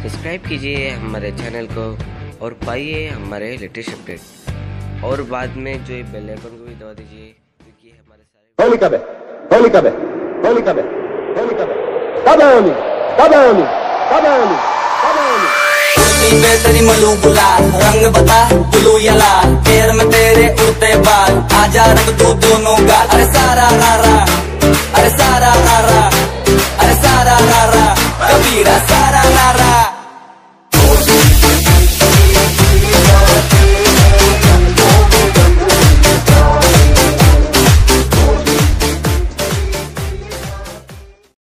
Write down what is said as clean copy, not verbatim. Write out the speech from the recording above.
Subscribe कीजिए हमारे channel को और पाइए हमारे लेटेस्ट अपडेट, और बाद में जो बेल आइकन को भी दबा दीजिए, क्योंकि हमारे सारे होली कब है, होली कब है, होली कब है, होली कब है, कब है होली, कब है होली, कब है होली, कब है होली। तेरी मलू गुलाल रंग बता ब्लू या लाल, पैर में